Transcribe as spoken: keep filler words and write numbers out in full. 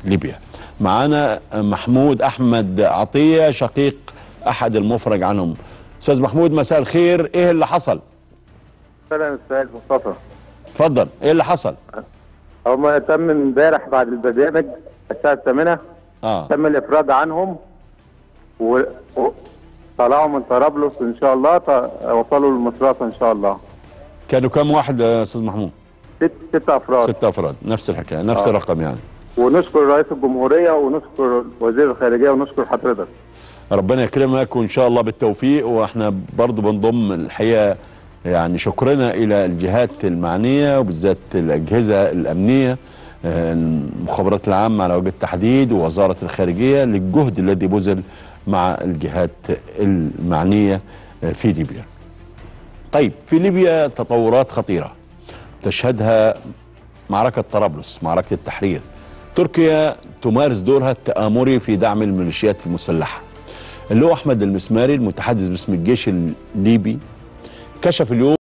ليبيا. معانا محمود أحمد عطية شقيق أحد المفرج عنهم. أستاذ محمود مساء الخير، إيه اللي حصل؟ سلام السيد مصطفى. اتفضل، إيه اللي حصل؟ هم تم امبارح بعد البرنامج الساعة الثامنة آه تم الإفراج عنهم وطلعوا من طرابلس إن شاء الله، وصلوا للمصراتة إن شاء الله. كانوا كام واحد يا أستاذ محمود؟ ست ست أفراد. ست أفراد، نفس الحكاية، نفس آه. الرقم يعني. ونشكر رئيس الجمهورية ونشكر وزير الخارجية ونشكر حضرتك. ربنا يكرمك وإن شاء الله بالتوفيق. وإحنا برضو بنضم الحقيقة يعني شكرنا إلى الجهات المعنية وبالذات الأجهزة الأمنية، المخابرات العامة على وجه التحديد ووزارة الخارجية للجهد الذي بذل مع الجهات المعنية في ليبيا. طيب، في ليبيا تطورات خطيرة تشهدها معركة طرابلس، معركة التحرير. تركيا تمارس دورها التآمري في دعم الميليشيات المسلحة. اللواء أحمد المسماري المتحدث باسم الجيش الليبي كشف اليوم